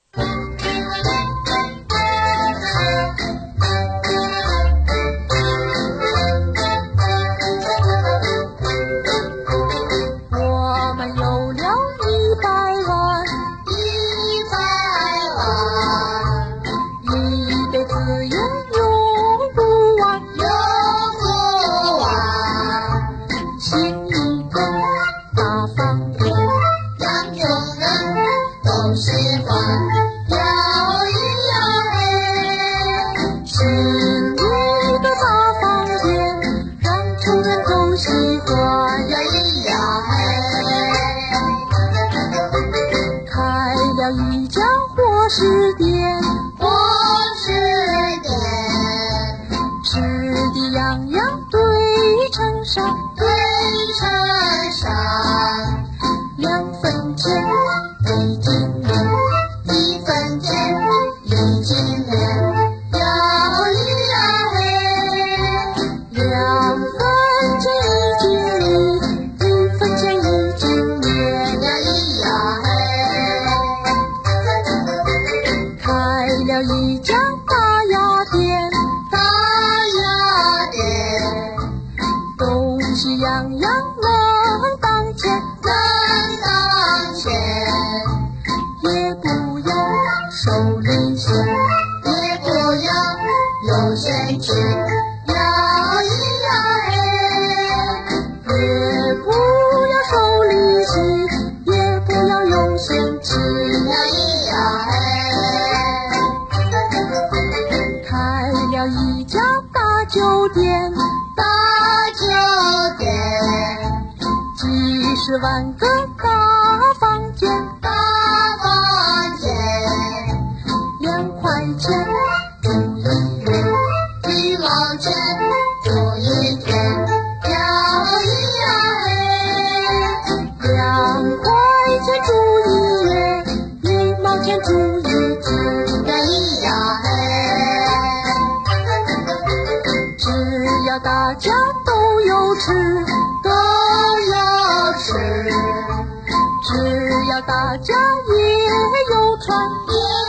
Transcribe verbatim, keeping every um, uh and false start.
我们有了一百万， 一百万， 一辈子也用不完， 用不完。 新一个大房子， 养穷人都喜欢摇一摇嘿， 新一个大房间，让穷人都喜欢。 摇一摇嘿。 开了一家伙食店， 伙食店， 吃的样样对称上， 对称上， 两分钱一斤面， 一分钱一斤面，摇一摇嘿， 两分钱一斤米，一分钱一斤面。 摇一摇嘿。 开了一家大药店， 大药店， 东西样样能当钱， 能当钱， 也不要收利息， 也不要有谁去摇一摇嘿， 也不要收利息，也不要用现金。 摇一摇嘿。 开了一家大酒店， 大酒店， 几十万个大房间， 大房间， 两块钱住一月， 一毛钱住一天，摇一摇嘿， 两块钱住一月，一毛钱住一天。 摇一摇嘿， 只要大家都有吃， 都有吃， 只要大家也有穿， 也